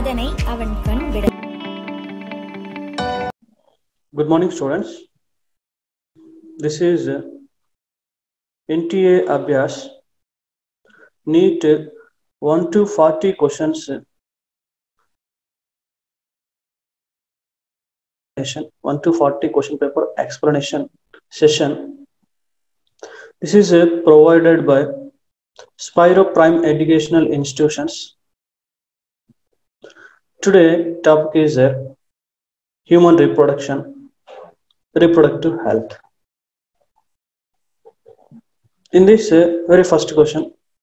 அதனை அவன் கண் விட. Good morning, students. This is NTA Abhyas NEET 1 to 40 questions 1 to 40 question paper explanation session. This is provided by Spiro Prime Educational Institutions. Today topic is human reproduction, reproductive health. In this very first question,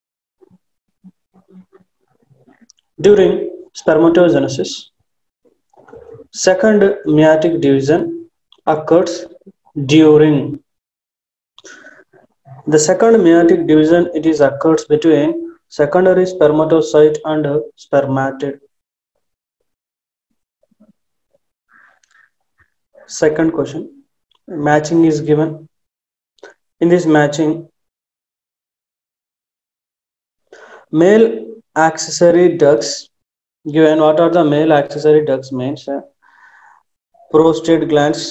during spermatogenesis, second meiotic division occurs during. The second meiotic division occurs between secondary spermatocyte and spermatid. Second question, matching is given. In this matching, male accessory ducts given. What are the male accessory ducts? Means prostate glands,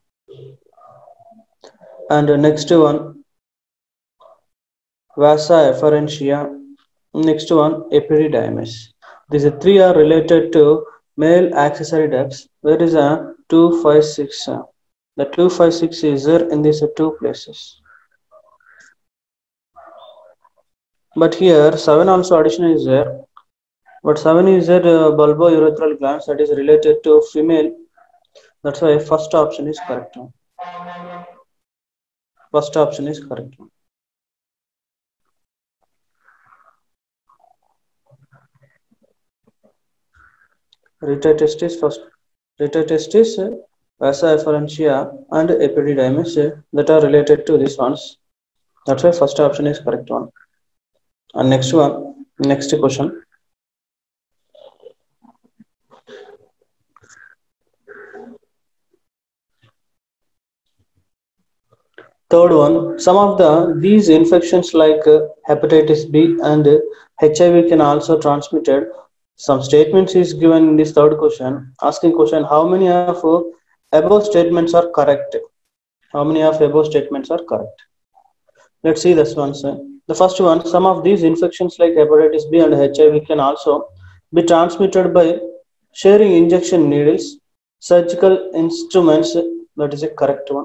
and next one vasa efferentia, next one epididymis. These three are related to male accessory ducts. Where is a 256? The 256 is there in these two places. But here 7 also addition is there. But 7 is there bulbourethral glands, that is related to female. That's why first option is correct. First option is correct. Rete testis first. Rete testis, vasa efferentia and epididymis that are related to these ones. That's why first option is correct one. And next one, next question. Third one, some of these infections like hepatitis B and HIV can also transmitted. Some statements is given in this third question. Asking question, how many of above statements are correct? How many of above statements are correct? Let's see this one, sir. The first one, some of these infections like hepatitis B and HIV can also be transmitted by sharing injection needles, surgical instruments. That is a correct one.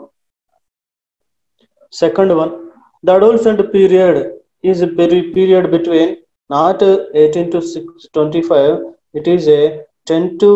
Second one, the adolescent period is a period between not 18 to 25. It is a 10 to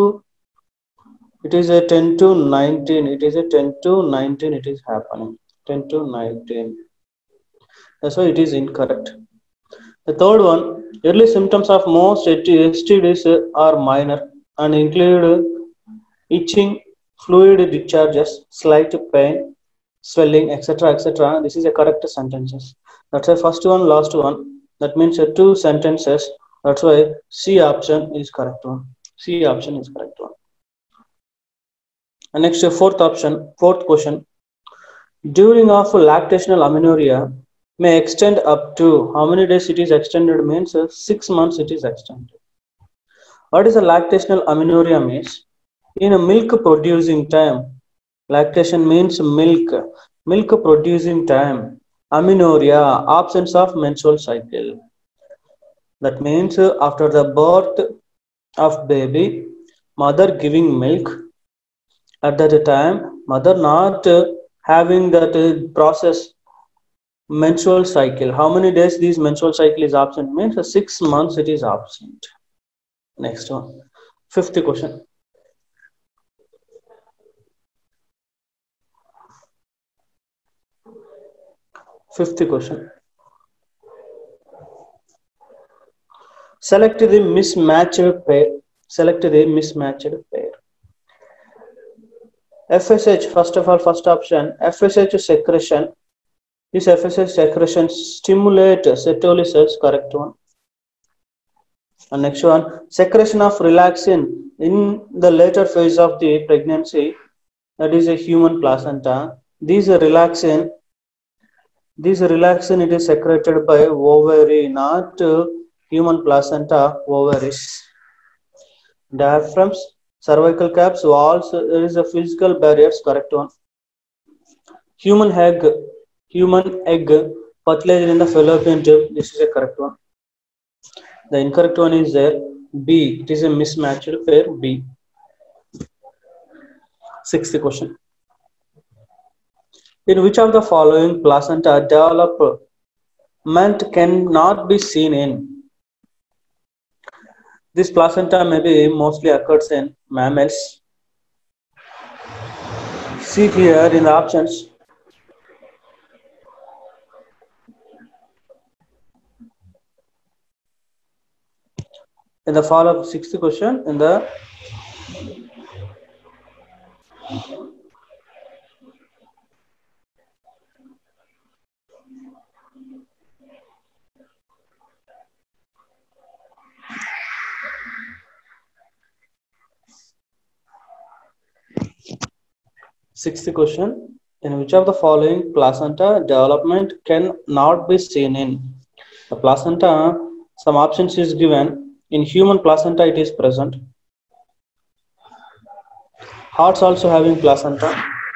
19. It is a 10 to 19. It is happening 10 to 19. That's why it is incorrect. The third one, early symptoms of most STDs are minor and include itching, fluid discharges, slight pain, swelling, etc., etc. This is a correct sentences. That's why first one, last one. That means two sentences. That's why C option is correct one. C option is correct one. And next, fourth question. During of lactational amenorrhea may extend up to how many days it is extended? Means 6 months it is extended. What is a lactational amenorrhea means? In a milk producing time. Lactation means milk producing time. Amenorrhea, absence of menstrual cycle. That means after the birth of baby, mother giving milk. At that time, mother not having that process menstrual cycle. How many days this menstrual cycle is absent? Means 6 months it is absent. Next one, fifth question. Fifth question. Select the mismatched pair. Select the mismatched pair. FSH, first of all, first option, FSH secretion. This FSH secretion stimulate cetolysis, correct one. And next one, secretion of relaxin in the later phase of the pregnancy, that is a human placenta. These relaxin it is secreted by ovary, not human placenta, ovaries. Diaphragms, cervical caps, walls, there is a physical barriers, correct one. Human egg, fertilized in the fallopian tube, this is a correct one. The incorrect one is there, B, it is a mismatched pair, B. Sixth question. In which of the following placenta development cannot be seen in? This placenta may be mostly occurs in mammals. See here in the options. In the follow-up sixth question, in the sixth question, in which of the following placenta development cannot be seen in? The placenta, some options is given. In human placenta, it is present. Hearts also having placenta.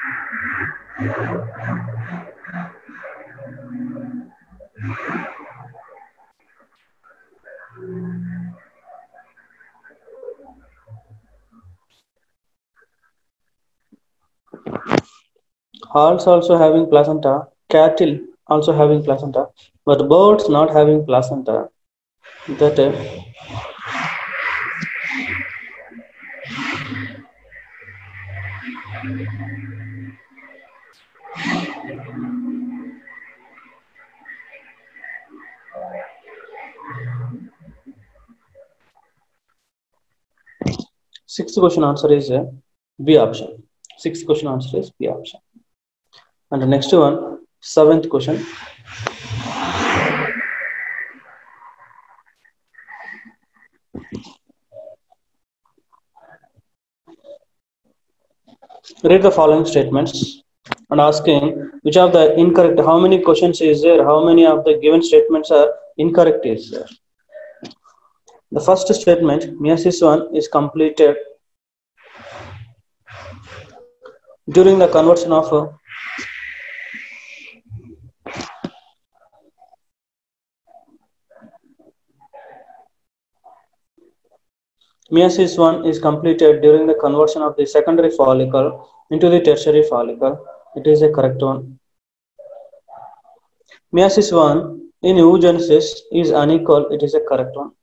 Hearts also having placenta. Cattle also having placenta, but birds not having placenta. That sixth question answer is B option. Sixth question answer is B option. And the next one, seventh question. Read the following statements and asking which of the incorrect, how many questions is there, how many of the given statements are incorrect is there. The first statement, meiosis 1 is completed during the conversion of meiosis 1 is completed during the conversion of the secondary follicle into the tertiary follicle. It is a correct one. Meiosis 1 in oogenesis is unequal. It is a correct one.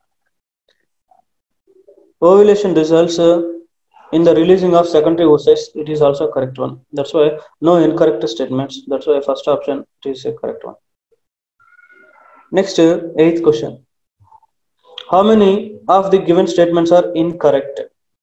Ovulation results in the releasing of secondary oocytes. It is also a correct one. That's why no incorrect statements. That's why first option it is a correct one. Next, eighth question. How many of the given statements are incorrect?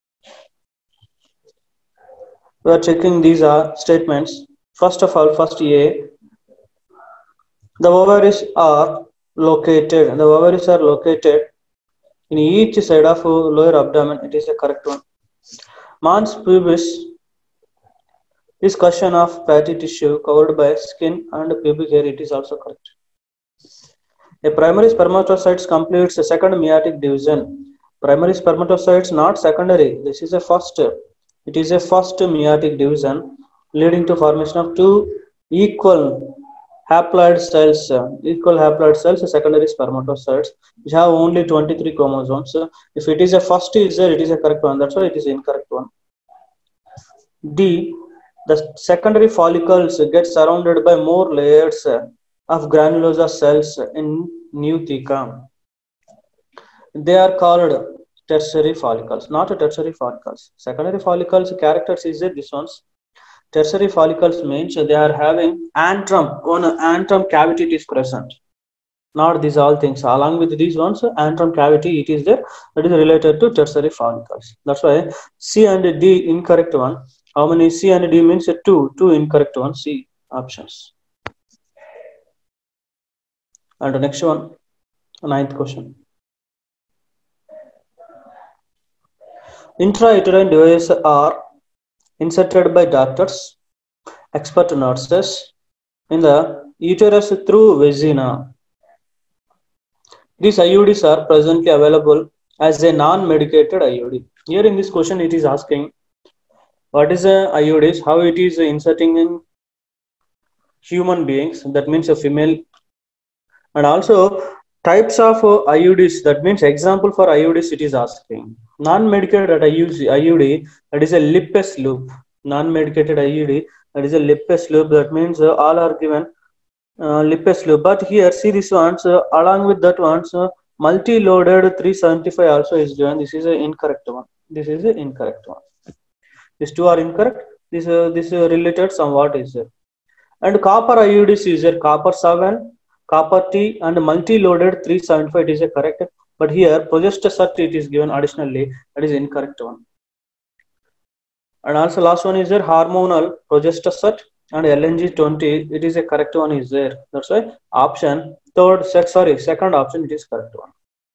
We are checking these are statements. First of all, first A, the ovaries are located. The ovaries are located in each side of lower abdomen. It is a correct one. Mons pubis is cushion of fatty tissue covered by skin and pubic hair. It is also correct. A primary spermatocyte completes a second meiotic division. Primary spermatocytes not secondary. This is a first. It is a first meiotic division leading to formation of two equal haploid cells, secondary spermatocytes, which have only 23 chromosomes. If it is a first is there, it is a correct one. That's why it is incorrect one. D, the secondary follicles get surrounded by more layers of granulosa cells in new theca. They are called tertiary follicles, not tertiary follicles. Secondary follicles characters is this ones. Tertiary follicles means they are having antrum, one antrum cavity is present. Not these all things. Along with these ones, antrum cavity it is there. That is related to tertiary follicles. That's why C and D incorrect one. How many C and D means two incorrect one. C options. And the next one, ninth question. Intrauterine devices are inserted by doctors, expert nurses in the uterus through vagina. These IUDs are presently available as a non-medicated IUD. Here in this question, it is asking what is a IUD, how it is inserting in human beings, that means a female, and also types of IUDs, that means example for IUDs it is asking. Non-medicated IUD, that is a lipless loop. Non-medicated IUD, that is a lipless loop, that means all are given lipless loop. But here see this ones along with that ones multi-loaded 375 also is given. This is an incorrect one. This is an incorrect one. These two are incorrect. This related somewhat is there. And copper IUDs is there. Copper 7, copper T, and multi-loaded 375 it is a correct. But here progestasert it is given additionally. That is incorrect one. And also last one is there hormonal progestasert and LNG20. It is a correct one is there. That's why option second option it is correct one.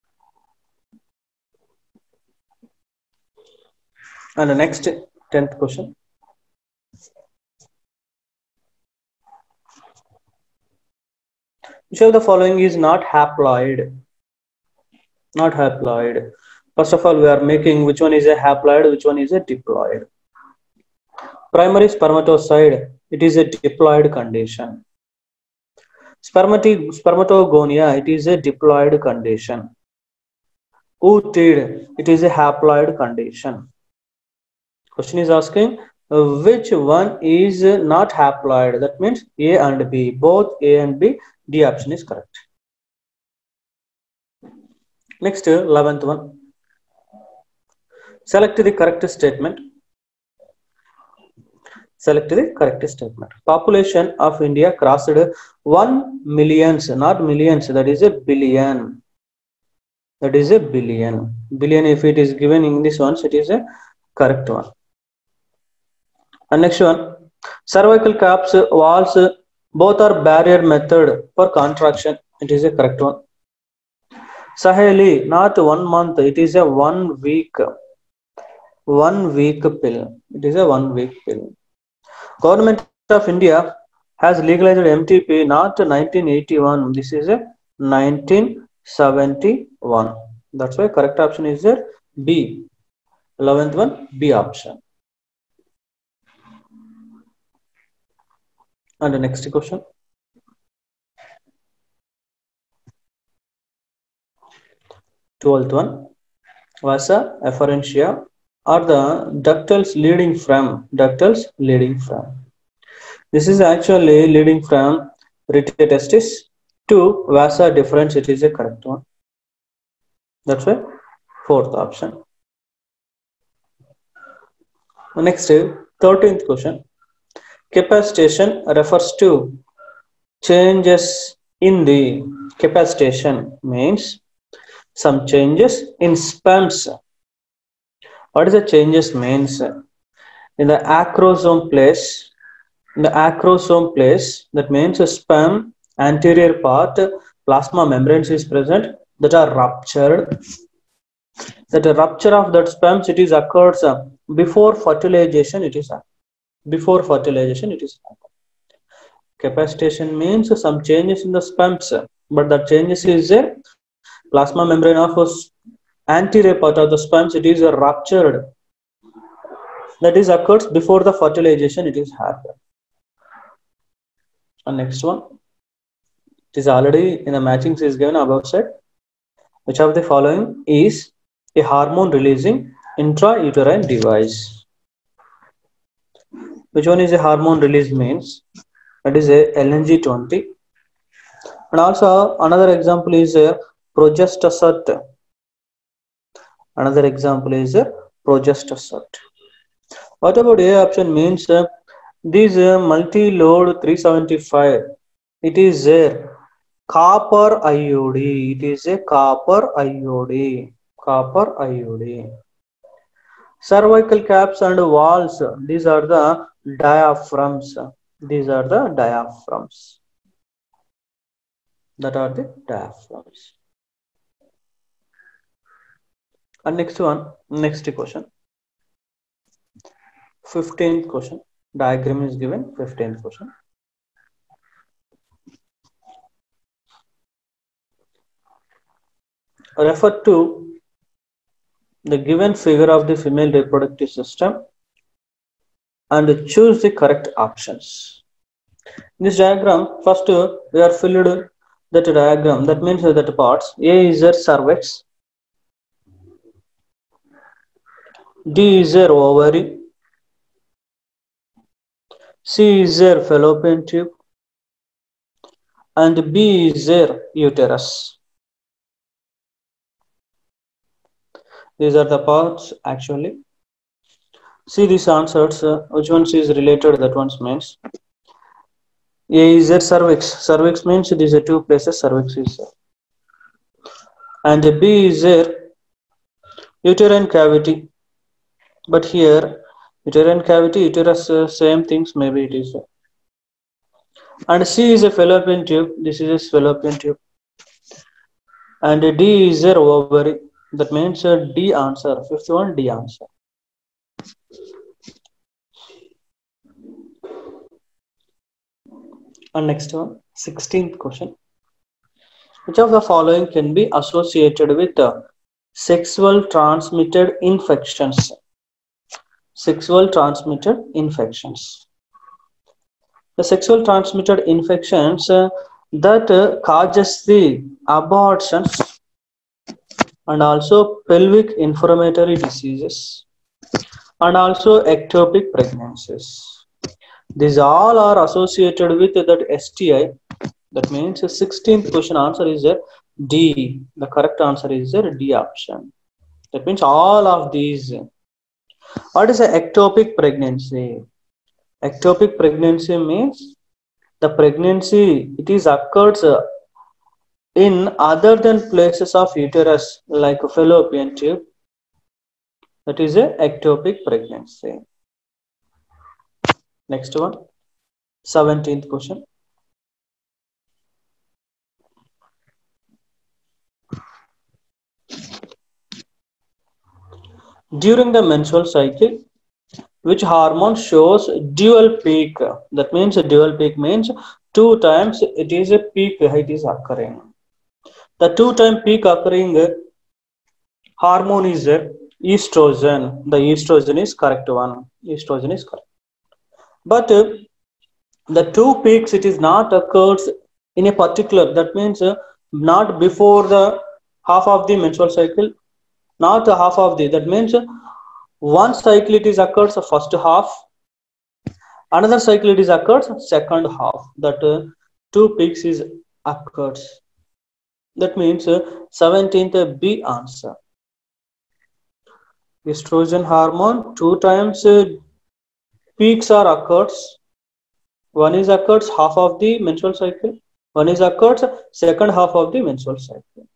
And the next 10th question. Which of the following is not haploid? Not haploid. First of all, we are making which one is a haploid, which one is a diploid. Primary spermatocyte, it is a diploid condition. Spermatogonia, it is a diploid condition. Ootid, it is a haploid condition. Question is asking which one is not haploid? That means A and B, both A and B. D option is correct. Next, 11th one. Select the correct statement. Select the correct statement. Population of India crossed 1 million, not millions, that is a billion. That is a billion. Billion, if it is given in this one, it is a correct one. And next one, cervical caps, walls, both are barrier method for contraction. It is a correct one. Saheli, not 1 month, it is a 1 week. 1 week pill. It is a 1 week pill. Government of India has legalized MTP not 1981. This is a 1971. That's why correct option is there B. 11th one, B option. And the next question. 12th one. Vasa efferentia are the ductals leading from. Ductals leading from. This is actually leading from rete testis to vasa deferens. It is a correct one. That's why fourth option. Next, 13th question. Capacitation refers to changes in the capacitation, means some changes in sperms. What is the changes means? In the acrosome place, that means a sperm anterior part plasma membranes is present that are ruptured. That a rupture of that sperms it is occurs before fertilization. It is before fertilization. It is capacitation means some changes in the sperms, but the changes is a plasma membrane of anterior part of the sperms. It is ruptured. That is occurs before the fertilization. It is happened. And next one, it is already in the matchings is given above said. Which of the following is a hormone releasing intrauterine device? Which one is a hormone release means? That is a LNG20. And also another example is a progestasert. Another example is a progestasert. What about A option means these multi-load 375. It is a copper IUD. It is a copper IUD. Copper IUD. Cervical caps and walls. These are the diaphragms. These are the diaphragms. That are the diaphragms. And next one, next question. 15th question. Diagram is given. 15th question. Refer to the given figure of the female reproductive system and choose the correct options. In this diagram, first we are filled that diagram. That means that parts. A is their cervix, D is their ovary, C is their fallopian tube, and B is their uterus. These are the parts actually. See these answers, which one is related, that one means. A is their cervix. Cervix means these are two places cervix is there. And B is their uterine cavity. But here, uterine cavity, uterus, same things, maybe it is there. And C is a fallopian tube. This is a fallopian tube. And D is their ovary. That means D answer. Fifth one, D answer. And next one, 16th question. Which of the following can be associated with sexual transmitted infections? Sexual transmitted infections. The sexual transmitted infections that causes the abortions and also pelvic inflammatory diseases and also ectopic pregnancies. These all are associated with that STI. That means the 16th question answer is D. The correct answer is D option. That means all of these. What is an ectopic pregnancy? Ectopic pregnancy means the pregnancy, it is occurs in other than places of uterus like a fallopian tube. That is a ectopic pregnancy. Next one, 17th question. During the menstrual cycle, which hormone shows dual peak? That means a dual peak means 2 times it is a peak, it is occurring. The 2-time peak occurring hormone is estrogen. The estrogen is correct one. Estrogen is correct. But the 2 peaks, it is not occurs in a particular. That means not before the half of the menstrual cycle, not half of the. That means one cycle it is occurs first half, another cycle it is occurs second half. That 2 peaks is occurs. That means 17th B answer. Estrogen hormone 2 times peaks are occurs. One is occurs half of the menstrual cycle. One is occurs second half of the menstrual cycle.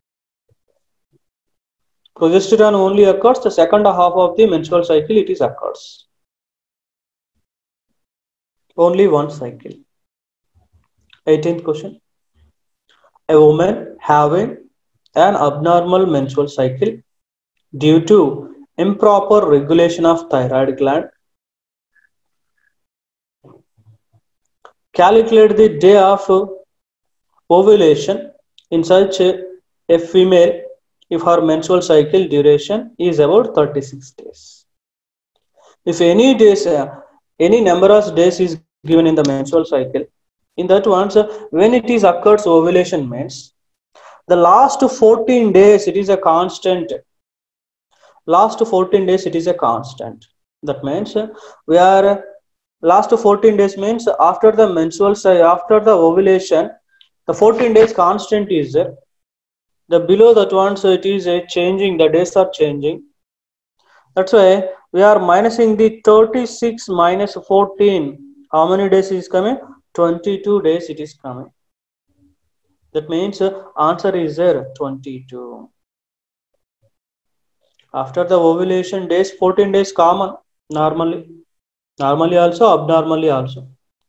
Progesterone only occurs the second half of the menstrual cycle. It is occurs. Only one cycle. 18th question. A woman having an abnormal menstrual cycle due to improper regulation of thyroid gland. Calculate the day of ovulation in such a female if her menstrual cycle duration is about 36 days. If any days, any number of days is given in the menstrual cycle, in that one, when it is occurs ovulation means the last 14 days it is a constant. Last 14 days it is a constant. That means we are last 14 days means after the menstrual cycle, after the ovulation, the 14 days constant is there. The below that one, so it is changing, the days are changing. That's why we are minusing the 36 minus 14. How many days is coming? 22 days it is coming. That means answer is there 22. After the ovulation days, 14 days common normally. Normally also, abnormally also.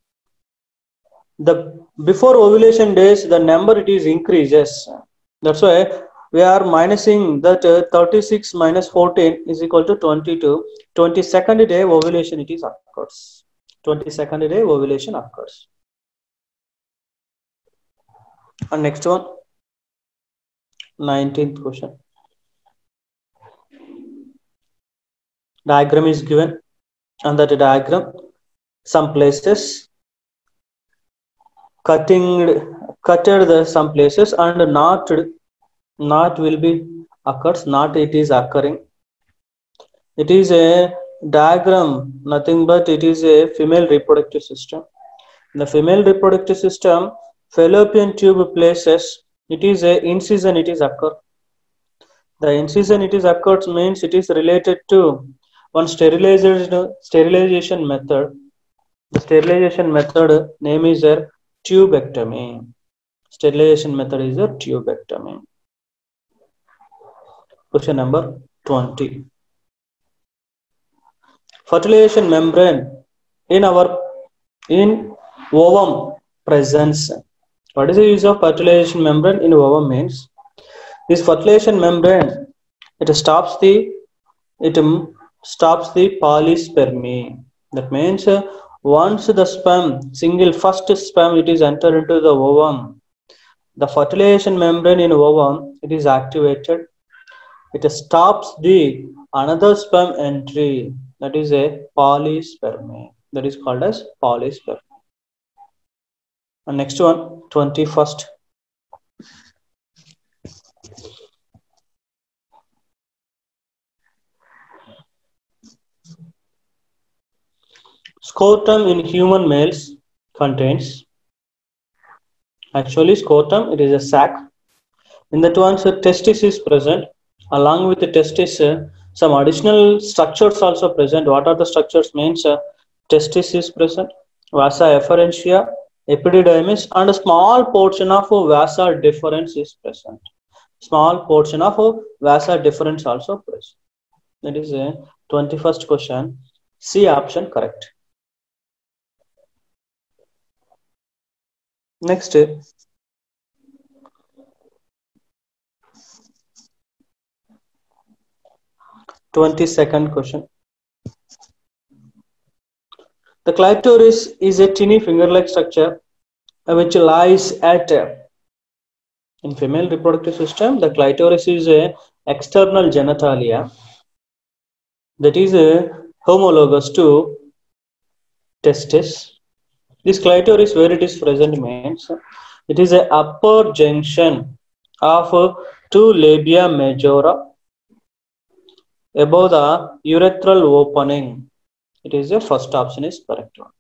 The before ovulation days, the number it is increases. That's why we are minusing that 36 minus 14 is equal to 22. 22nd day ovulation it is occurs. 22nd day ovulation occurs. And next one, 19th question. Diagram is given. Under the diagram, some places cutted the some places and not will be occurs, not it is occurring. It is a diagram, nothing but it is a female reproductive system. In the female reproductive system, fallopian tube places, it is a incision, it is occur. The incision it is occurs means it is related to one sterilization method. The sterilization method name is a tubectomy. Sterilization method is a tubectomy. Question number 20. Fertilization membrane in ovum presence. What is the use of fertilization membrane in ovum means? This fertilization membrane it stops the polyspermy. That means once the first sperm it is entered into the ovum, the fertilization membrane in ovum it is activated. It stops the another sperm entry, that is a polyspermy. That is called as polyspermy. And next one, 21st. Scrotum in human males contains, actually scrotum it is a sac. In that one, testis is present. Along with the testis, some additional structures also present. What are the structures means? Testis is present, vasa efferentia, epididymis, and a small portion of vasa deferens is present. Small portion of vasa deferens also present. That is a 21st question. C option correct. Next, 22nd question. The clitoris is a teeny finger-like structure which lies at in female reproductive system. The clitoris is a external genitalia that is homologous to testis. This clitoris where it is present means it is a upper junction of two labia majora above the urethral opening. It is the first option is correct one.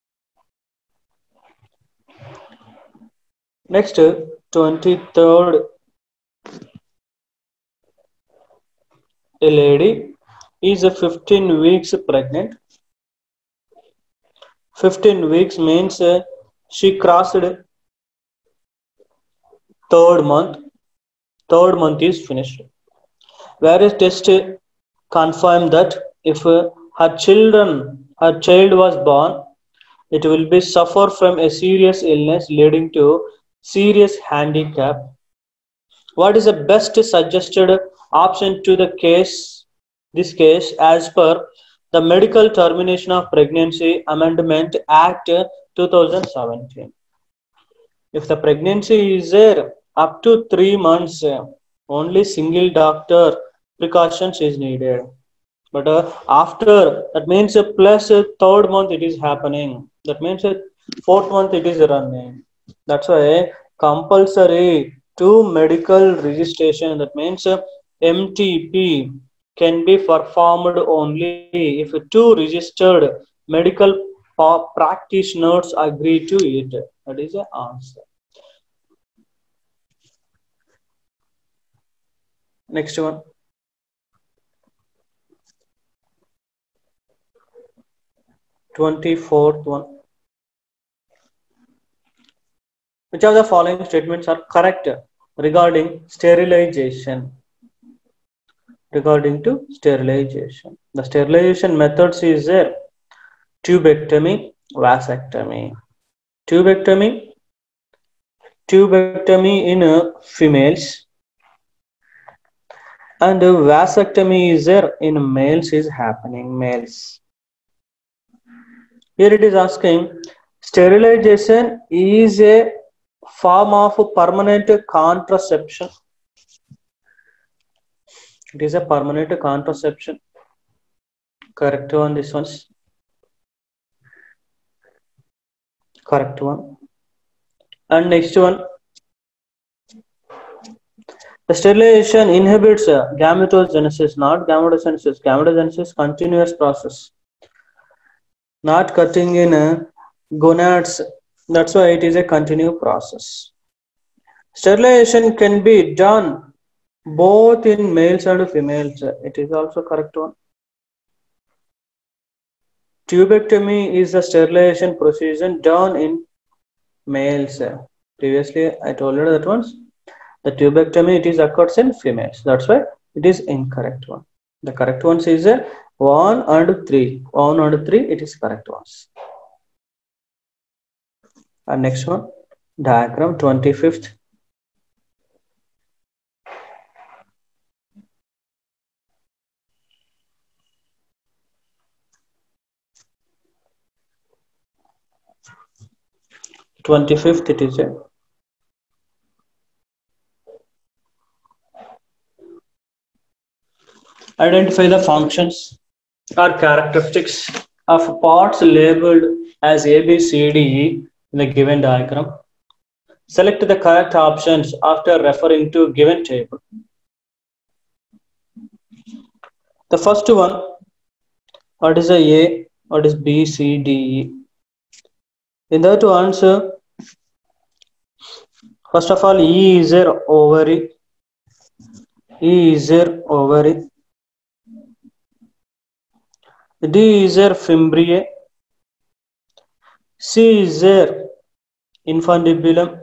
Next, 23rd. A lady is 15 weeks pregnant. 15 weeks means she crossed third month. Third month is finished. Whereas test confirmed that if her child was born, it will be suffer from a serious illness leading to serious handicap. What is the best suggested option to the case? This case, as per the Medical Termination of Pregnancy Amendment Act 2017. If the pregnancy is there up to 3 months, only single doctor precautions is needed. But after, that means plus third month it is happening. That means fourth month it is running. That's why compulsory to medical registration. That means MTP can be performed only if two registered medical practitioners agree to it. That is the answer. Next one. Twenty-fourth one. Which of the following statements are correct regarding sterilization? Regarding to sterilization, the sterilization methods is there: tubectomy, vasectomy. Tubectomy in females, and vasectomy is there in males is happening, males. Here it is asking, sterilization is a form of permanent contraception. It is a permanent contraception. Correct one. This one's correct one. And next one, the sterilization inhibits gametogenesis, not gametogenesis. Gametogenesis continuous process, not cutting in gonads. That's why it is a continuous process. Sterilization can be done both in males and females. It is also correct one. Tubectomy is a sterilization procedure done in males. Previously, I told you that once. The tubectomy it is occurs in females. That's why it is incorrect one. The correct ones is 1 and 3. 1 and 3 it is correct ones. And next one, diagram 25th. It is a identify the functions or characteristics of parts labeled as A, B, C, D, E in the given diagram. Select the correct options after referring to given table. The first one, what is A, what is B, C, D, E? In that to answer, first of all, E is their ovary. E is their ovary. D is their fimbriae. C is their infundibulum.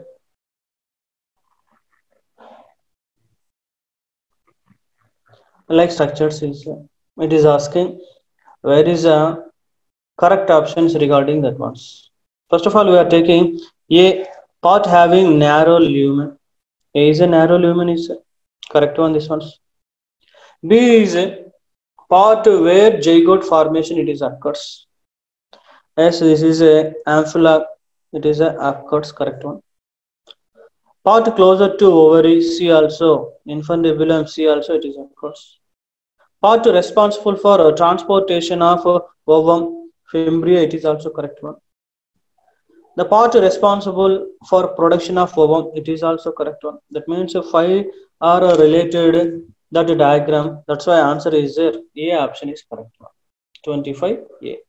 Like structures is it is asking where is correct options regarding that ones. First of all, we are taking A, part having narrow lumen. A is a narrow lumen is correct one. This one's. B is a part where zygote formation it is occurs. Yes, this is a ampulla. It is a occurs correct one. Part closer to ovary C also. Infundibulum C also it is occurs. Part responsible for transportation of ovum fimbriae it is also correct one. The part responsible for production of ovum it is also correct one. That means 5 are related that diagram. That's why answer is there. A option is correct one. 25 A.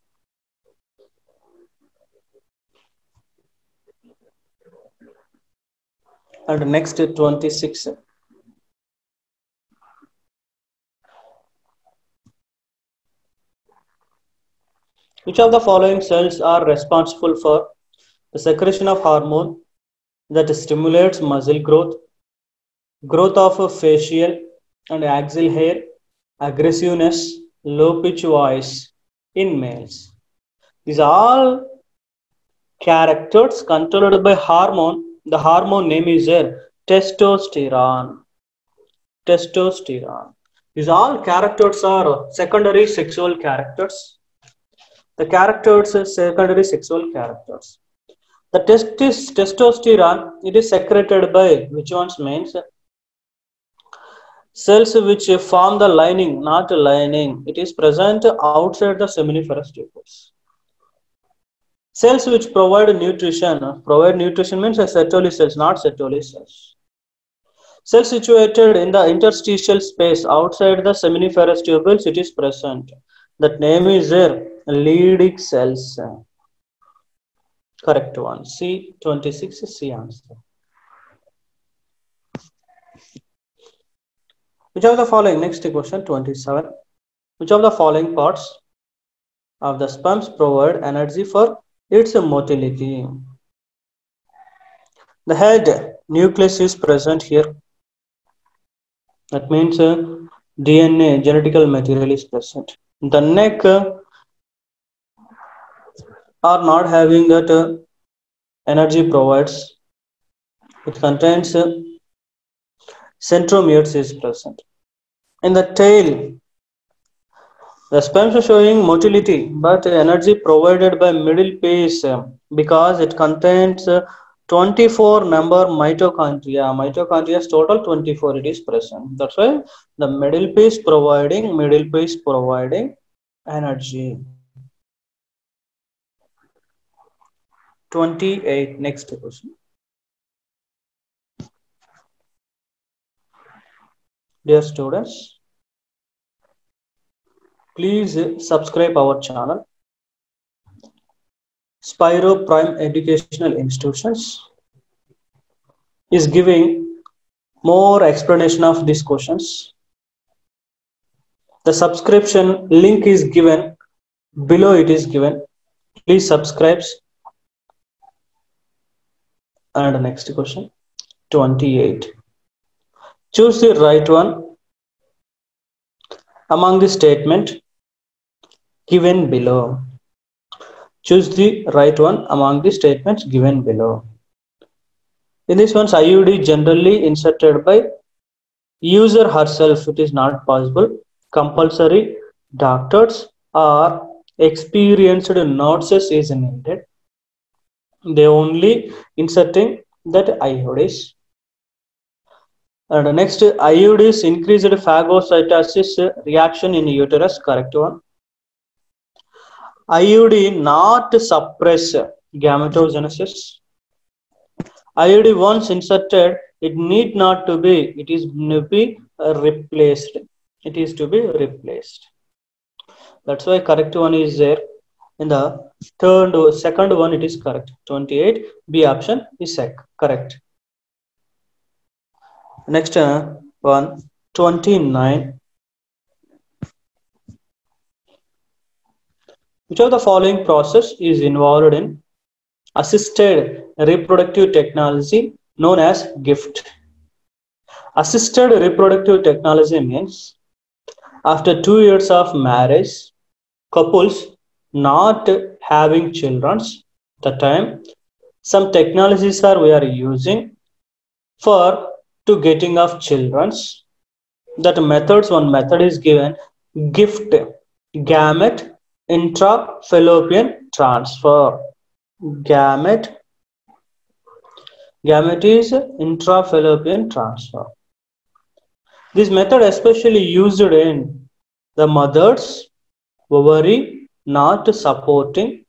And next 26. Which of the following cells are responsible for the secretion of hormone that stimulates muscle growth, growth of facial and axial hair, aggressiveness, low pitch voice in males? These are all characters controlled by hormone. The hormone name is testosterone. Testosterone. These all characters are secondary sexual characters. The characters are secondary sexual characters. The testosterone it is secreted by which ones means cells which form the lining, not lining. It is present outside the seminiferous tubules. Cells which provide nutrition means Sertoli cells, not Sertoli cells. Cells situated in the interstitial space outside the seminiferous tubules, it is present. That name is there, Leydig cells. Correct one. C 26 is C answer. Which of the following, next question 27. Which of the following parts of the sperms provide energy for its motility? The head nucleus is present here. That means DNA, genetical material is present. The neck are not having that energy provides. It contains centromeres is present. In the tail, the sperms are showing motility, but energy provided by middle piece because it contains 24 number mitochondria. Mitochondria is total 24. It is present. That's why the middle piece providing energy. 28. Next question. Dear students, please subscribe our channel Spiro Prime Educational Institutions is giving more explanation of these questions. The subscription link is given below, it is given. Please subscribe. And next question 28. Choose the right one among the statement given below. Choose the right one among the statements given below. In this one, IUD generally inserted by user herself. It is not possible. Compulsory doctors or experienced nurses is needed. They only inserting that IUDs. And next, IUDs increased phagocytosis reaction in uterus. Correct one. IUD not suppress gametogenesis. IUD once inserted, it need not to be, it is to be replaced. It is to be replaced. That's why correct one is there. In the second one, it is correct. 28. B option is correct. Next one, 29. Which of the following process is involved in assisted reproductive technology known as GIFT? Assisted reproductive technology means after 2 years of marriage, couples not having children, the time some technologies we are using for to getting of children. That methods, one method is given GIFT, gamete intrafallopian transfer. Gamete is intrafallopian transfer. This method especially used in the mother's ovary not supporting,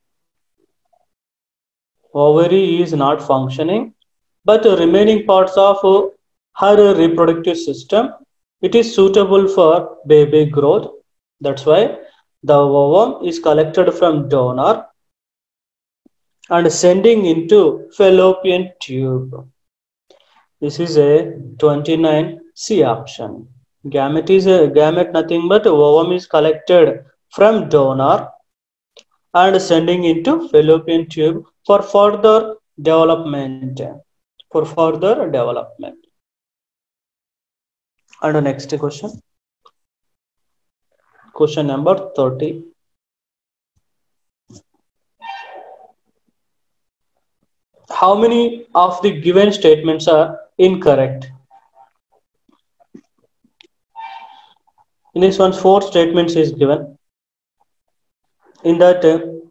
ovary is not functioning, but the remaining parts of her reproductive system, it is suitable for baby growth. That's why the ovum is collected from donor and sending into fallopian tube. This is a 29C option. Gamete is a gamete, nothing but ovum is collected from donor and sending into fallopian tube for further development. For further development. And the next question. Question number 30. How many of the given statements are incorrect? In this one, 4 statements is given. In that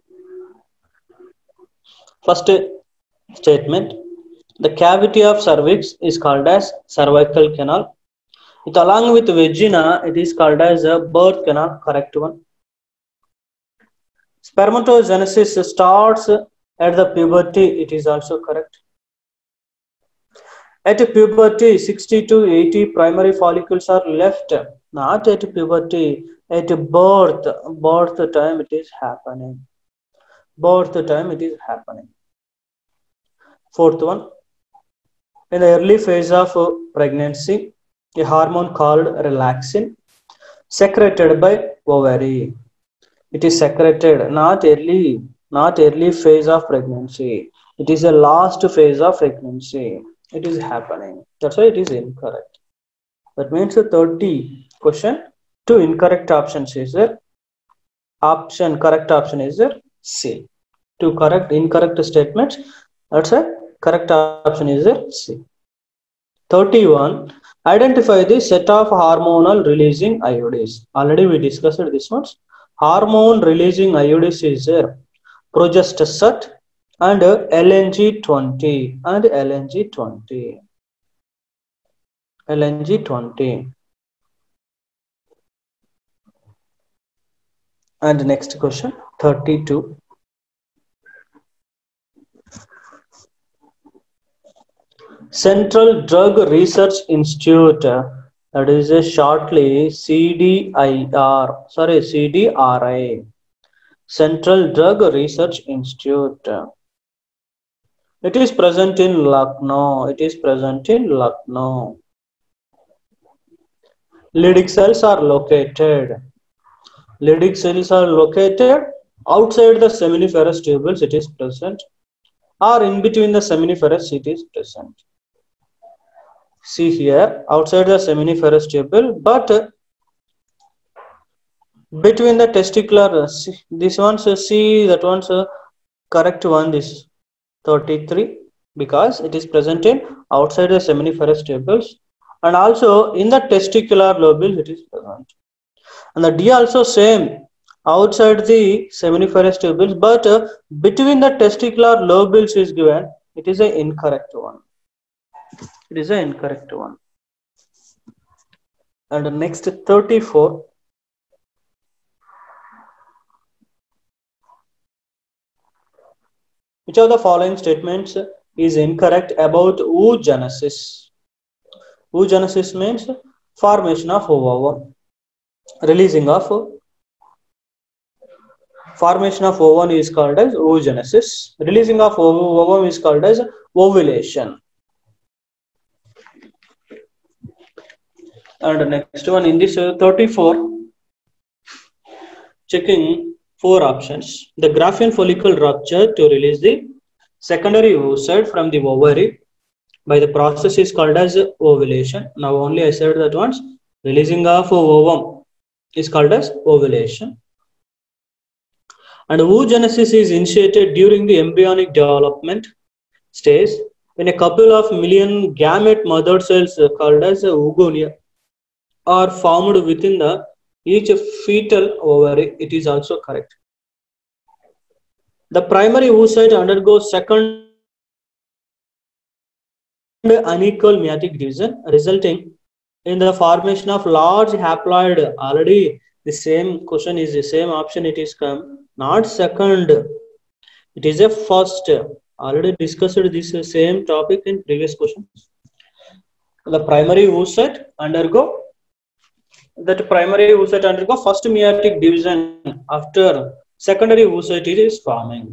first statement, the cavity of cervix is called as cervical canal. It along with vagina, it is called as a birth canal. Correct one. Spermatogenesis starts at the puberty. It is also correct. At puberty, 60 to 80 primary follicles are left. Not at puberty, at birth. Birth time it is happening. Birth time it is happening. Fourth one. In the early phase of pregnancy, a hormone called relaxin secreted by ovary. It is secreted not early phase of pregnancy. It is the last phase of pregnancy. It is happening. That's why it is incorrect. That means the 30 question. 2 incorrect options is there. Correct option is there C. 2 incorrect statements. That's a correct option is there C. 31. Identify the set of hormonal releasing IUDs. Already we discussed this one. Hormone releasing IUDs is there. Progestasat and LNG20 and LNG20. LNG20. And next question, 32. Central Drug Research Institute, that is a shortly CDRI, Central Drug Research Institute. It is present in Lucknow. It is present in Lucknow. Lytic cells are located. Lytic cells are located outside the seminiferous tubules. It is present, or in between the seminiferous. It is present. See here, outside the seminiferous tubule, but between the testicular. This one's see, that one's correct one. This 33, because it is present in outside the seminiferous tubules, and also in the testicular lobules it is present. And the D also same, outside the seminiferous tubules, but between the testicular lobules is given. It is an incorrect one. It is an incorrect one. And the next 34. Which of the following statements is incorrect about oogenesis? Oogenesis means formation of ovum, releasing of formation of ovum is called as oogenesis. Releasing of ovum is called as ovulation. And next one in this 34, checking 4 options. The Graafian follicle rupture to release the secondary oocyte from the ovary by the process is called as ovulation. Now only I said that once. Releasing of ovum is called as ovulation. And oogenesis is initiated during the embryonic development stage when a couple of million gamete mother cells called as oogonia are formed within the each fetal ovary. It is also correct. The primary oocyte undergoes second unequal meiotic division, resulting in the formation of large haploid. Already the same question is the same option. It is come not second. It is a first. Already discussed this same topic in previous questions. The primary oocyte undergo first meiotic division. After secondary oocyte is forming.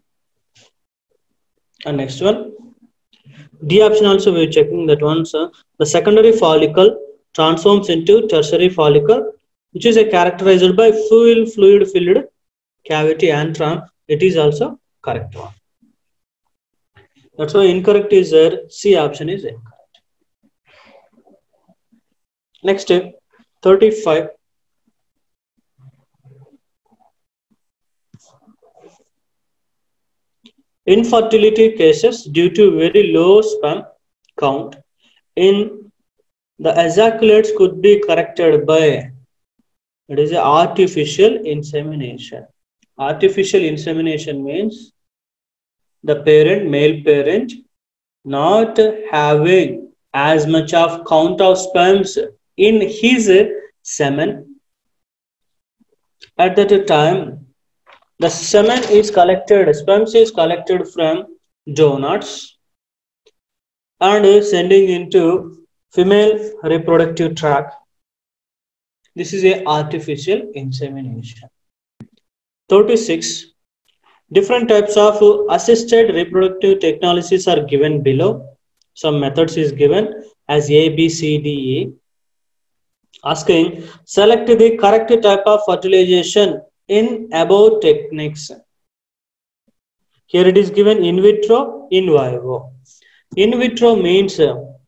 And next one, D option also we are checking that once the secondary follicle transforms into tertiary follicle, which is characterized by full fluid filled cavity antrum. It is also correct one. That's why incorrect is there. C option is incorrect. Next, 35. Infertility cases due to very low sperm count in the ejaculates could be corrected by, it is artificial insemination. Artificial insemination means the male parent, not having as much of count of sperms in his semen. At that time, the semen is collected, sperms is collected from donors and sending into female reproductive tract. This is a artificial insemination. 36. Different types of assisted reproductive technologies are given below. Some methods is given as A, B, C, D, E. Asking, select the correct type of fertilization in above techniques. Here it is given in vitro, in vivo. In vitro means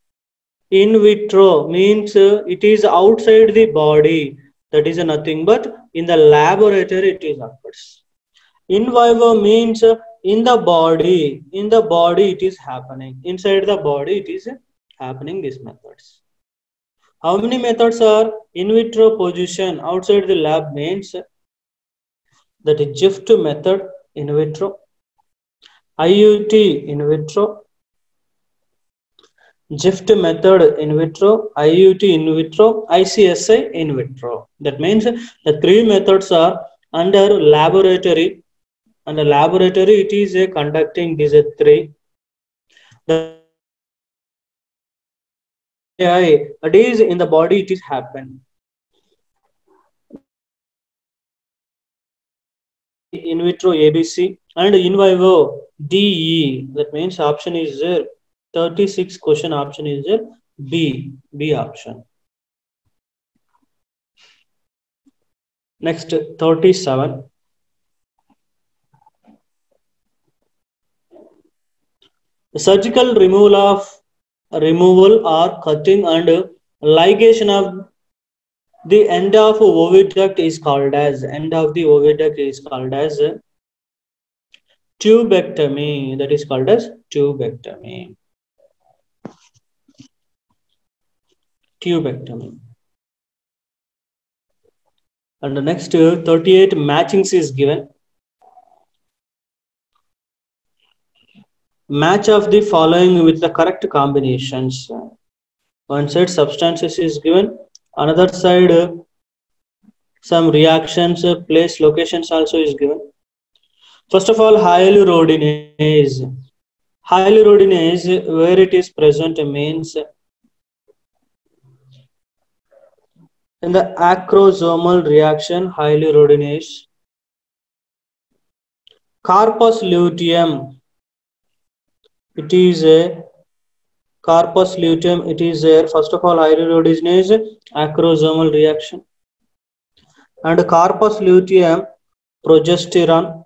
it is outside the body. That is nothing but in the laboratory it is occurs. In vivo means in the body. In the body it is happening. Inside the body it is happening. These methods. How many methods are in vitro position outside the lab means that is GIFT method in vitro, IUT in vitro, GIFT method in vitro, IUT in vitro, ICSI in vitro. That means the 3 methods are Under laboratory, it is a conducting digit 3. The it is in the body, it is happen. In vitro ABC and in vivo DE. That means option is 36 question option is B option. Next 37. The surgical removal or cutting and ligation of the end of oviduct is called as tubectomy. That is called as tubectomy. And the next 38 matchings is given. Match of the following with the correct combinations. One side substances is given, another side some reactions, place, locations also is given. First of all, hyaluronidase. Hyaluronidase, where it is present means in the acrosomal reaction, hyaluronidase. Corpus luteum, it is a corpus luteum, it is there. First of all, hyaluronidase, acrosomal reaction. And corpus luteum, progesterone.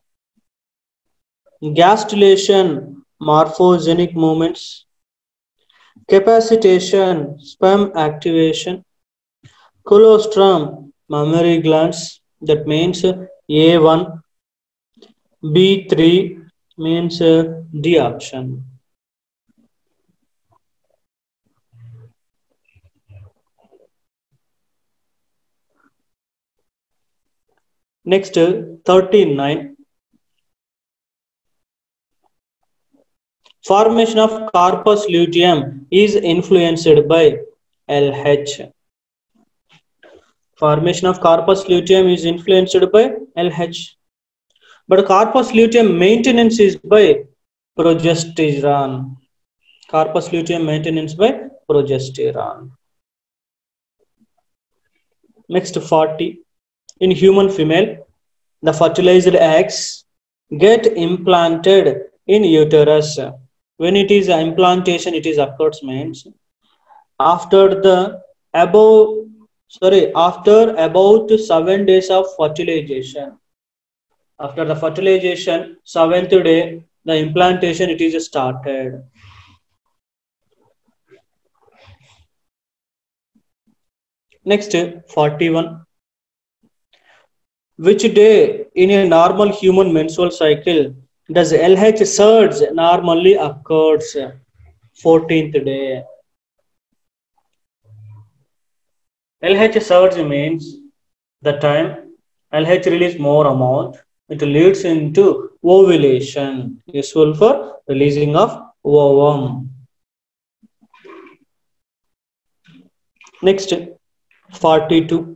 Gastrulation, morphogenic movements. Capacitation, sperm activation. Colostrum, mammary glands. That means A1. B3 means D option. Next 39. Formation of corpus luteum is influenced by LH. Formation of corpus luteum is influenced by LH. But corpus luteum maintenance is by progesterone. Corpus luteum maintenance by progesterone. Next 40. In human female, the fertilized eggs get implanted in uterus. When it is implantation, it is occurs means after about 7 days of fertilization. After the fertilization, 7th day, the implantation it is started. Next 41. Which day in a normal human menstrual cycle does LH surge normally occurs? 14th day. LH surge means the time LH release more amount, it leads into ovulation, useful for releasing of ovum. Next 42.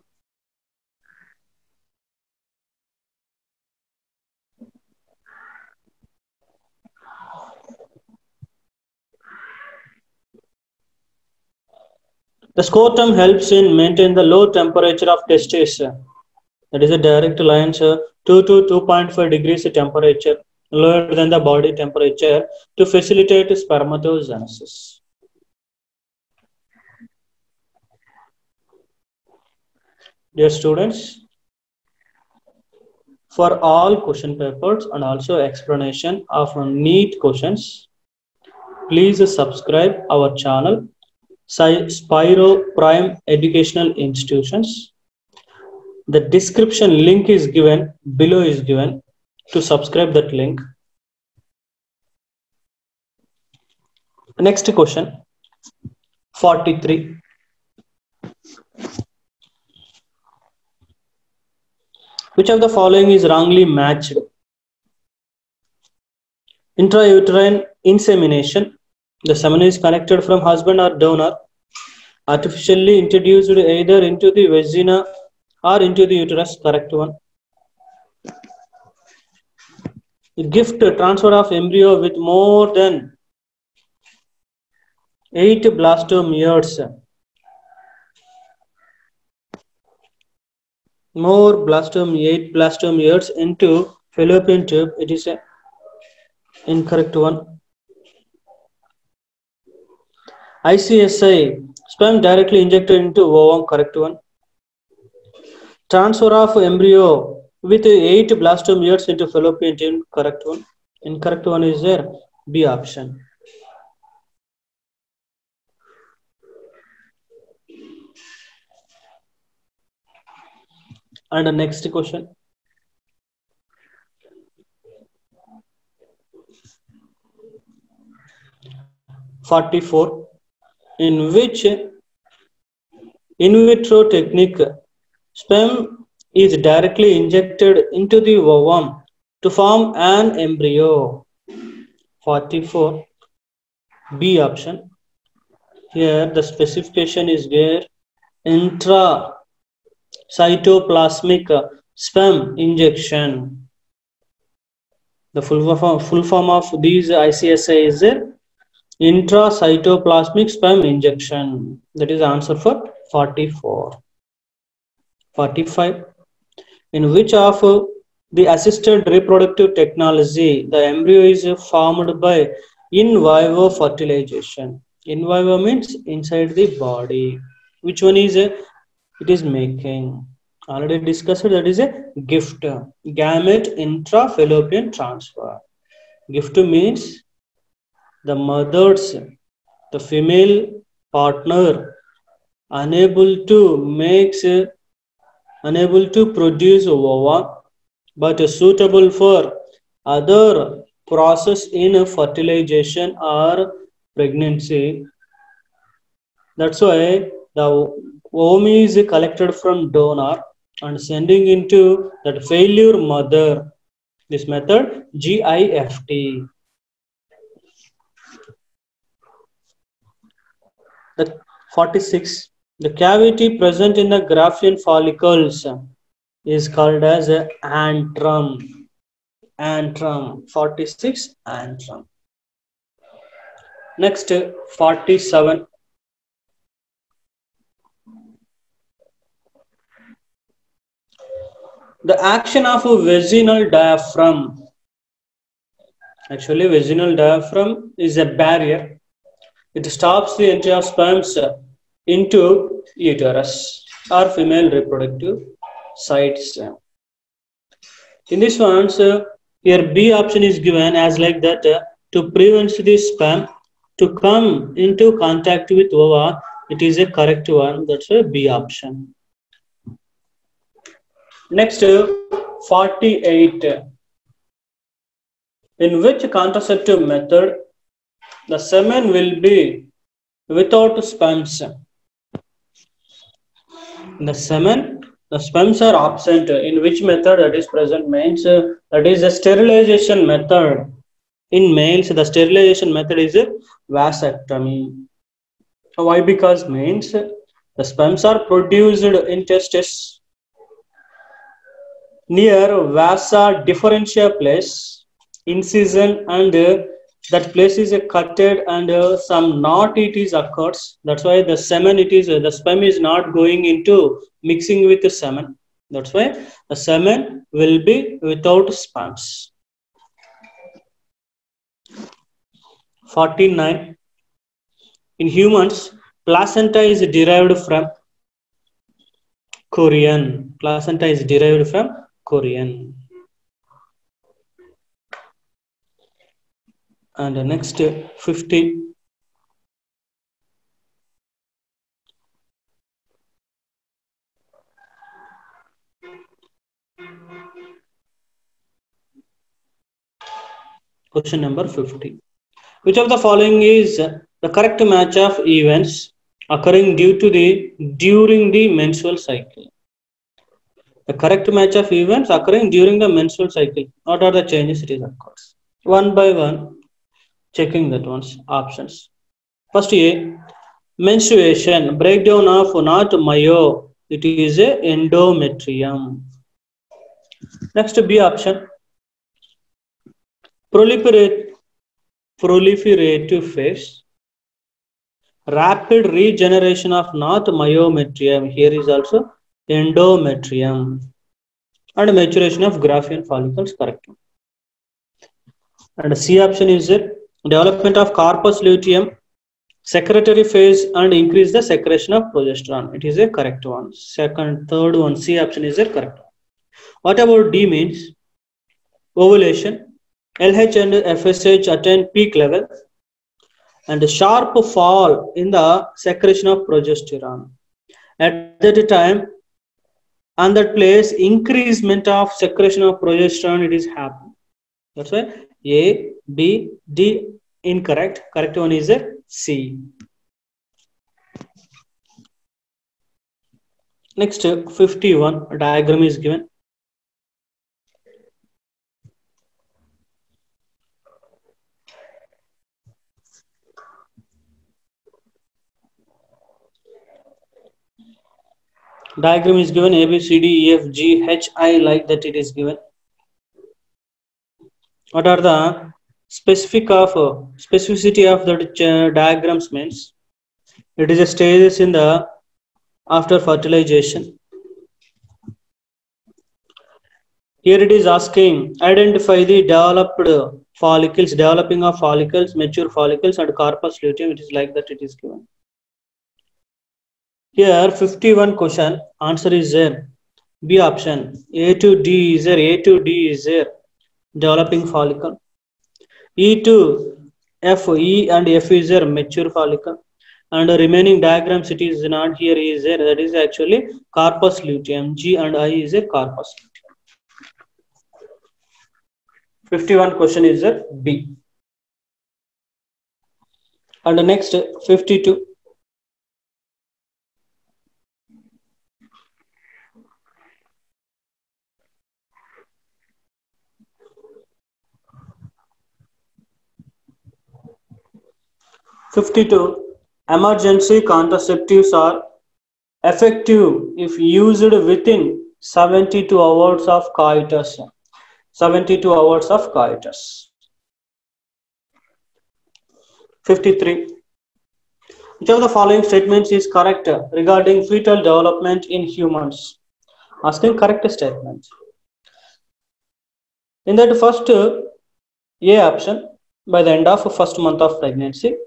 The scrotum helps in maintain the low temperature of testes. That is a direct line, 2 to 2.5 degrees temperature, lower than the body temperature, to facilitate spermatogenesis. Dear students, for all question papers and also explanation of NEET questions, please subscribe our channel Spiro Prime Educational Institutions. The description link is given below is given to subscribe that link. Next question 43. Which of the following is wrongly matched? Intrauterine insemination. The semen is connected from husband or donor, artificially introduced either into the vagina or into the uterus. Correct one. Gift transfer of embryo with more than 8 blastomeres. More 8 blastomeres into fallopian tube. It is a incorrect one. ICSI, sperm directly injected into ovum. Correct one. Transfer of embryo with 8 blastomeres into fallopian tube. Correct one. Incorrect one is there. B option. And the next question. '44. In which in vitro technique sperm is directly injected into the ovum to form an embryo? 44. B option. Here the specification is where intracytoplasmic sperm injection. The full form of these ICSI is intracytoplasmic sperm injection. That is the answer for 44. 45. In which of the assisted reproductive technology the embryo is formed by in vivo fertilization? In vivo means inside the body. Which one is it is making? Already discussed, that is a gift. Gamete intrafallopian transfer. Gift means the mother's, the female partner unable to produce ova, but suitable for other process in fertilization or pregnancy. That's why the ovum is collected from donor and sending into that failure mother. This method GIFT. The 46. The cavity present in the Graafian follicles is called as antrum. Antrum. 46. Antrum. Next, 47. The action of a vaginal diaphragm. Actually, vaginal diaphragm is a barrier. It stops the entry of sperms into uterus or female reproductive sites. In this one, here B option is given as like that to prevent the sperm to come into contact with ova. It is a correct one. That's a B option. Next, 48. In which contraceptive method the semen will be without sperms? In the semen, the sperms are absent. In which method that is present means that is a sterilization method. In males, the sterilization method is a vasectomy. Why? Because means the sperms are produced in testes near vasa differentia place, incision, and that place is cutted and some knot it is occurs. That's why the semen the sperm is not going into mixing with the semen. That's why the semen will be without sperms. 49. In humans, placenta is derived from Korean. Placenta is derived from Korean. And the next 50. Question number 50. Which of the following is the correct match of events occurring during the menstrual cycle? The correct match of events occurring during the menstrual cycle. What are the changes it is occurs? One by one, checking that one's options. First A, menstruation, breakdown of not myo, it is a endometrium. Next B option, proliferative phase, rapid regeneration of not myometrium, here is also endometrium, and maturation of Graafian follicles, correct. And C option is it, development of corpus luteum, secretory phase, and increase the secretion of progesterone. It is a correct one. Second, third one, C option is a correct one. What about D means? Ovulation, LH and FSH attain peak level, and a sharp fall in the secretion of progesterone. At that time, on that place, increasement of secretion of progesterone, it is happening. That's why A, B, D incorrect. Correct one is a C. Next, 51, a diagram is given. Diagram is given A, B, C, D, E, F, G, H, I, like that it is given. What are the specificity of the diagrams means? It is a stages in the after fertilization. Here it is asking, identify the developed follicles, developing of follicles, mature follicles, and corpus luteum. It is like that it is given. Here 51 question, answer is there. B option, A to D is there, A to D is there, developing follicle. E to F, E and F is there, mature follicle. And the remaining diagrams it is not here is there, that is actually corpus luteum. G and I is a corpus luteum. 51 question is there, B. And the next 52. Emergency contraceptives are effective if used within 72 hours of coitus. 72 hours of coitus. 53. Which of the following statements is correct regarding fetal development in humans? Asking correct statement. In that first A option, by the end of first month of pregnancy,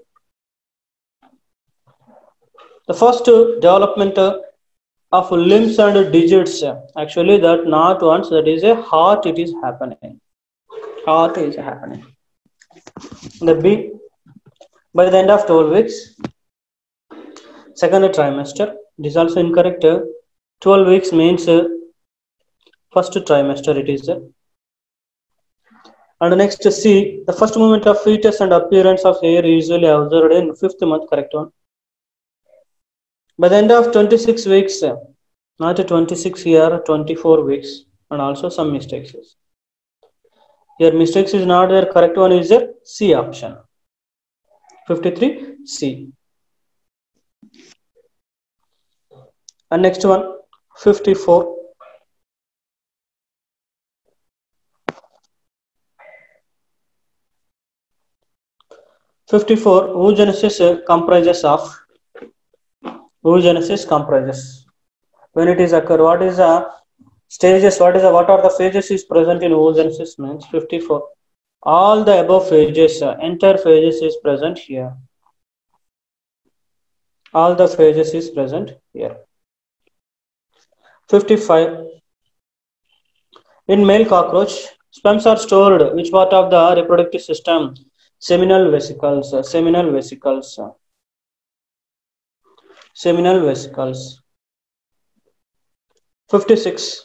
the first development of limbs and digits, actually that not once, that is a heart, it is happening. Heart is happening. The B, by the end of 12 weeks, second trimester. It is also incorrect. 12 weeks means first trimester, it is there. And next C, the first movement of fetus and appearance of hair usually observed in 5th month, correct one. By the end of 26 weeks, not 26 here, 24 weeks, and also some mistakes. Here mistakes is not there, correct one is there, C option. 53, C. And next one, 54. Oogenesis comprises of, oogenesis comprises. When it is occur, what is the stages, what are the phases is present in oogenesis means 54. All the above phases, entire phases is present here. All the phases is present here. 55. In male cockroach, sperms are stored which part of the reproductive system? Seminal vesicles. Seminal vesicles. Seminal vesicles. 56.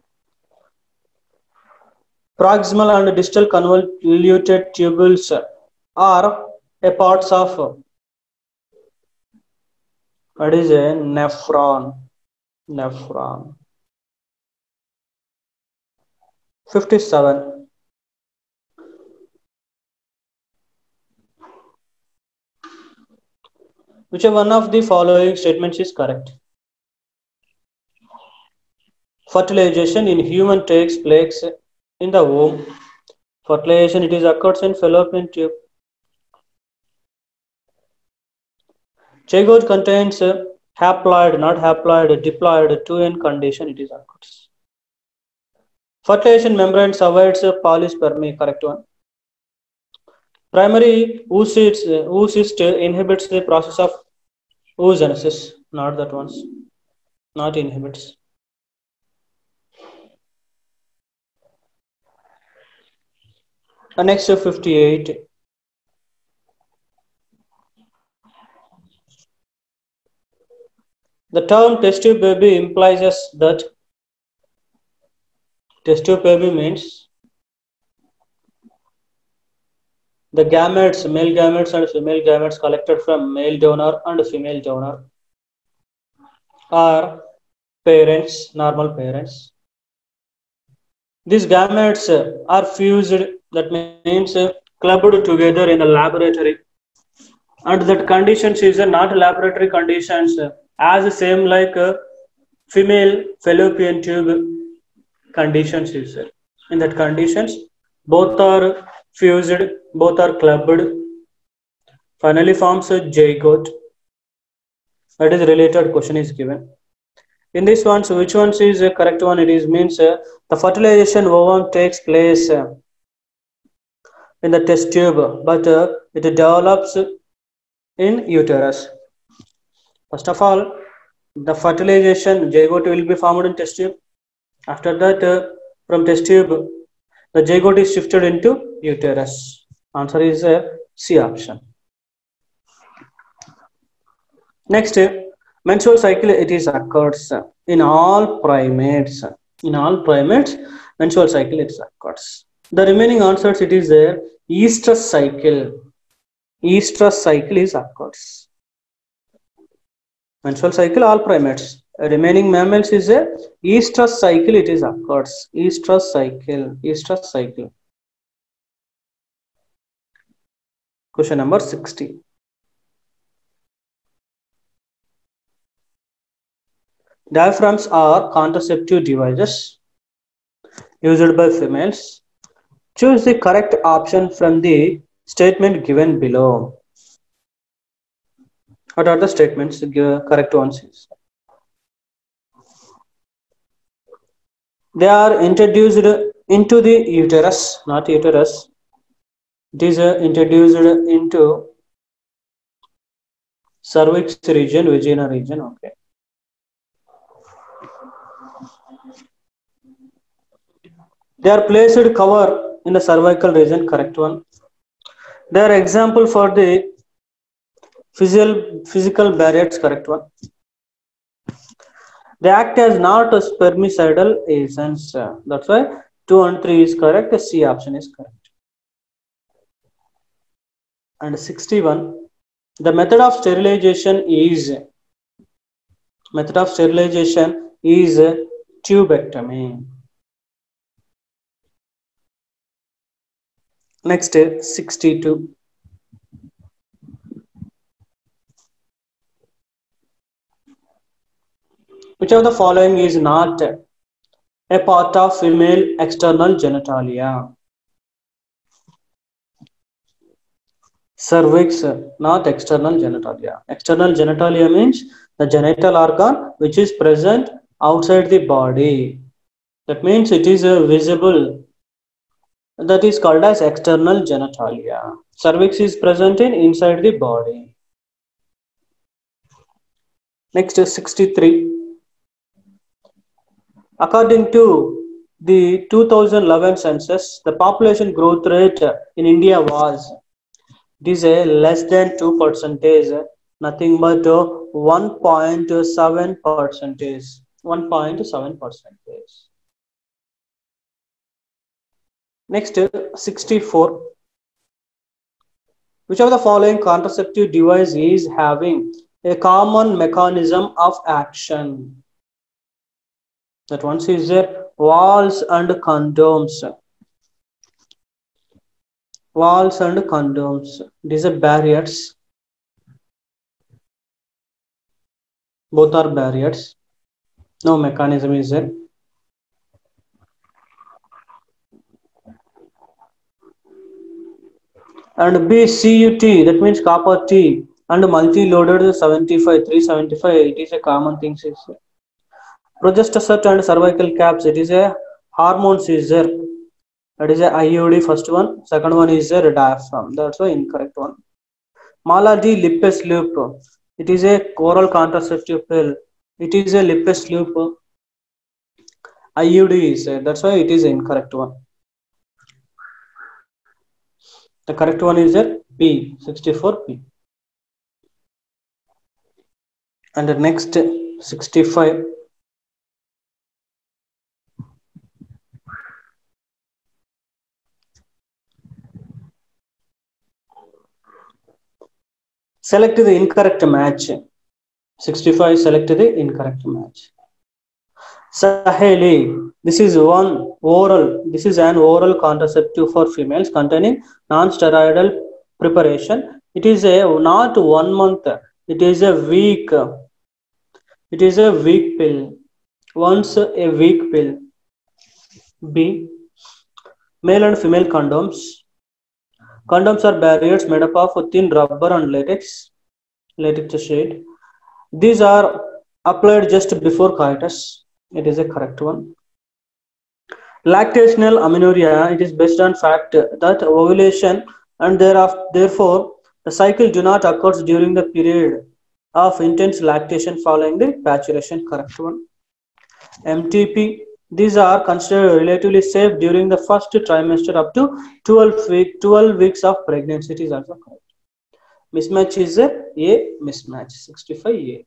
Proximal and distal convoluted tubules are a parts of, what is a nephron. Nephron. 57. Which one of the following statements is correct? Fertilization in human takes place in the womb. Fertilization, it is occurs in fallopian tube. Zygote contains haploid, not haploid, diploid, 2N condition, it is occurs. Fertilization membrane avoids polyspermy, correct one. Primary oocyst inhibits the process of oogenesis, not that ones, not inhibits. Next 58. The term test tube baby implies that test tube baby means the gametes, male gametes and female gametes collected from male donor and female donor are parents, normal parents. These gametes are fused, that means clubbed together in a laboratory, and that conditions is not laboratory conditions as same like female fallopian tube conditions is. In that conditions, both are fused, both are clubbed, finally forms a zygote. That is related question is given. In this one, so which one is a correct one? It is means the fertilization ovum takes place in the test tube, but it develops in uterus. First of all, the fertilization zygote will be formed in test tube. After that, from test tube, the zygote is shifted into uterus. Answer is C option. Next, menstrual cycle, it is occurs in all primates. In all primates, menstrual cycle it occurs. The remaining answers, it is there. Estrus cycle. Estrus cycle is occurs. Menstrual cycle, all primates. Remaining mammals is a estrus cycle, it is occurs. Estrus cycle. Estrus cycle. Question number 60. Diaphragms are contraceptive devices used by females. Choose the correct option from the statement given below. What are the statements? Correct ones. They are introduced into the uterus, not uterus. It is introduced into cervix region, vagina region. Okay. They are placed cover in the cervical region. Correct one. They are example for the physical barriers. Correct one. They act as not a spermicidal agents. That's why 2 and 3 is correct. C option is correct. And 61. The method of sterilization is tubectomy. Next, 62. Which of the following is not a part of female external genitalia? Cervix, not external genitalia. External genitalia means the genital organ which is present outside the body. That means it is visible. That is called as external genitalia. Cervix is present inside the body. Next is 63. According to the 2011 census, the population growth rate in India was, it is a less than 2%, nothing but 1.7%. 1.7%. Next, 64. Which of the following contraceptive device is having a common mechanism of action? That one is walls and condoms. Walls and condoms. These are barriers. Both are barriers. No mechanism is there. And B CUT, that means copper T, and multi-loaded 75, 375, it is a common thing. Progesterone and cervical caps, it is a hormone seizure. That is a IUD first one. Second one is a diaphragm. That's the incorrect one. Mala D Lippes loop. It is a oral contraceptive pill. It is a Lippes loop. IUD is that's why it is the incorrect one. The correct one is a B 64P. And the next 65. Select the incorrect match. 65. Select the incorrect match. Saheli. This is an oral contraceptive for females containing non-steroidal preparation. It is a not 1 month. It is a week. It is a week pill. Once a week pill. B. Male and female condoms. Condoms are barriers made up of thin rubber and latex shade. These are applied just before coitus. It is a correct one. Lactational amenorrhea, it is based on fact that ovulation and therefore the cycle do not occur during the period of intense lactation following the paturation. Correct one. MTP, these are considered relatively safe during the first trimester up to 12 weeks of pregnancy. It is also correct. Mismatch is a mismatch. 65A.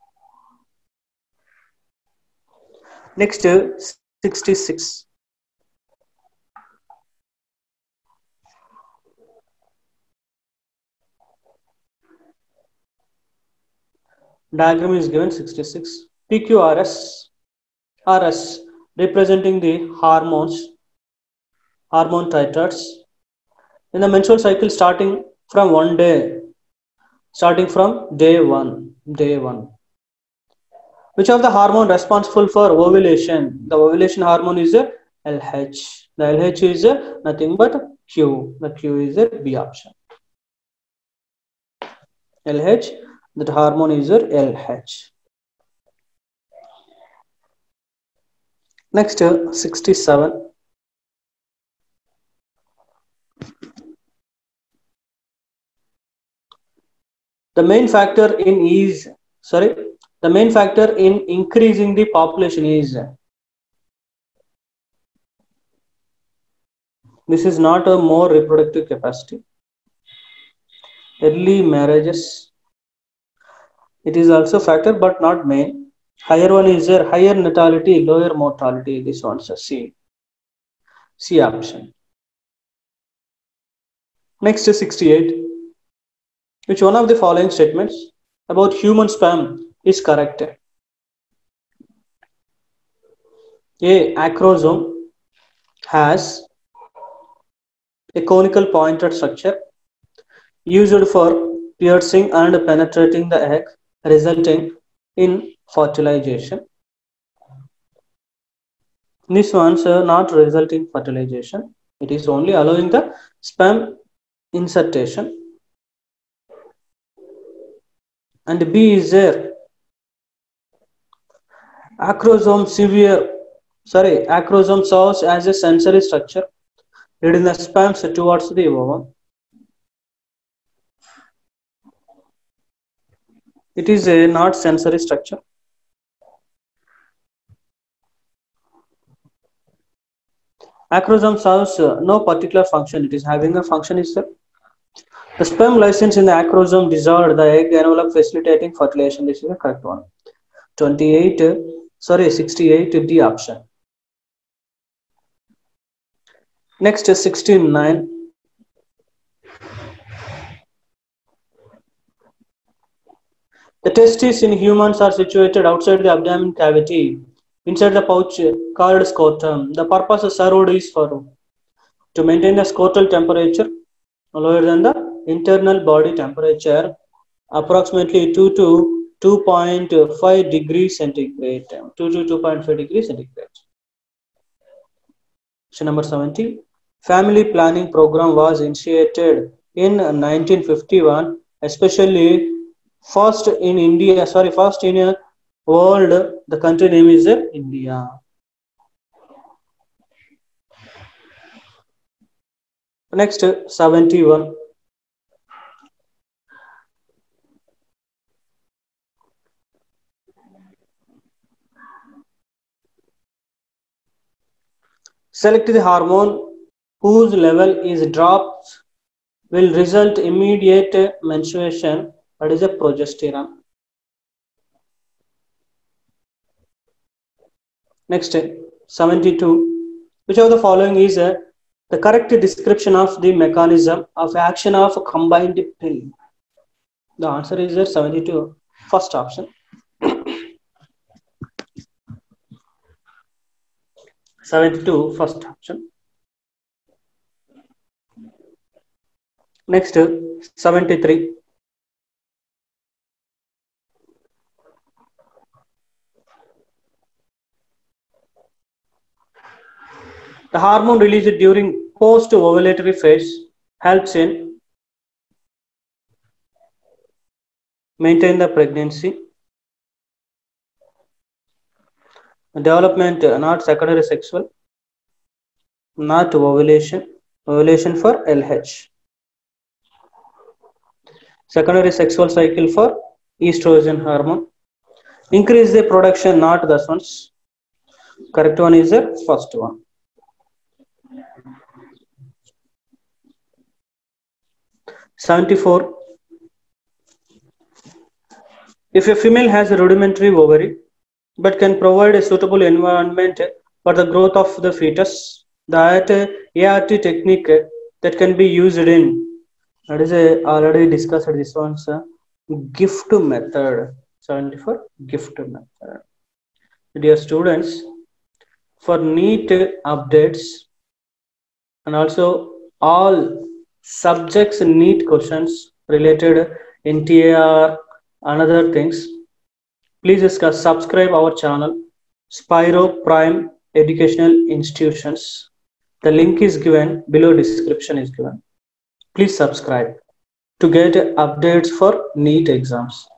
Next 66. Diagram is given 66. PQRS. RS representing the hormone titers in the menstrual cycle starting from day one. Which of the hormone responsible for ovulation? The ovulation hormone is a LH. The LH is nothing but Q. The Q is a B option. LH, that hormone is a LH. Next 67. The main factor in increasing the population is, this is not a more reproductive capacity. Early marriages, it is also factor but not main. Higher one is there, higher natality, lower mortality. This one's a C option. Next is 68. Which one of the following statements about human sperm is correct? A. Acrosome has a conical pointed structure used for piercing and penetrating the egg, resulting in fertilization. This one's not resulting fertilization. It is only allowing the sperm insertion. And B is there. Acrosome serves as a sensory structure, leading the sperm towards the ovum. It is a not sensory structure. Acrosome serves no particular function. It is having a function itself. The sperm license in the acrosome dissolved the egg envelope, facilitating fertilization. This is the correct one. 68 D option. Next is 69. The testes in humans are situated outside the abdomen cavity, inside the pouch called scrotum. The purpose served is to maintain the scrotal temperature lower than the internal body temperature, approximately 2 to 2.5 degrees centigrade. 2 to 2.5 degrees centigrade. Question number 70. Family planning program was initiated in 1951, especially first in India, first in a world, the country name is India. Next, 71. Select the hormone whose level is dropped will result immediate menstruation. That is a progesterone. Next, 72. Which of the following is the correct description of the mechanism of action of combined pill? The answer is 72. First option. 72. First option. Next, 73. The hormone released during post-ovulatory phase helps in maintain the pregnancy, development, not secondary sexual, not ovulation, ovulation for LH, secondary sexual cycle for estrogen hormone, increase the production, not this ones. Correct one is the first one. '74. If a female has a rudimentary ovary but can provide a suitable environment for the growth of the fetus, that ART technique that can be used in, that is already discussed this one's gift method. 74. Gift method. Dear students, for NEET updates and also all subjects NEET questions related NTAR and other things, please subscribe our channel Spiro Prime Educational Institutions. The link is given below, description is given. Please subscribe to get updates for NEET exams.